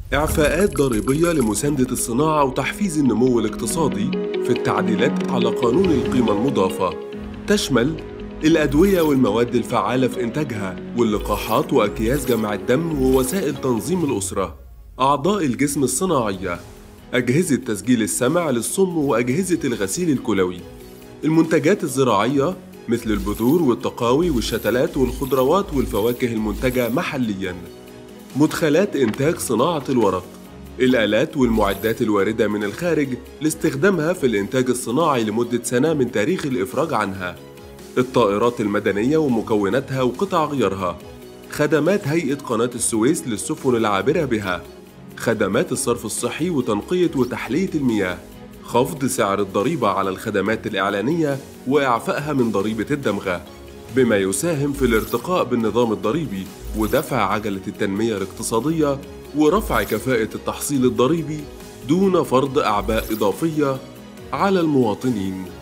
إعفاءات ضريبية لمساندة الصناعة وتحفيز النمو الاقتصادي في التعديلات على قانون القيمة المضافة، تشمل الأدوية والمواد الفعالة في إنتاجها واللقاحات وأكياس جمع الدم ووسائل تنظيم الأسرة، أعضاء الجسم الصناعية، أجهزة تسجيل السمع للصم وأجهزة الغسيل الكلوي، المنتجات الزراعية مثل البذور والتقاوي والشتلات والخضروات والفواكه المنتجة محلياً، مدخلات إنتاج صناعة الورق، الآلات والمعدات الواردة من الخارج لاستخدامها في الإنتاج الصناعي لمدة سنة من تاريخ الإفراج عنها، الطائرات المدنية ومكوناتها وقطع غيارها، خدمات هيئة قناة السويس للسفن العابرة بها، خدمات الصرف الصحي وتنقية وتحلية المياه، خفض سعر الضريبة على الخدمات الإعلانية وإعفائها من ضريبة الدمغة، بما يساهم في الارتقاء بالنظام الضريبي ودفع عجلة التنمية الاقتصادية ورفع كفاءة التحصيل الضريبي دون فرض أعباء إضافية على المواطنين.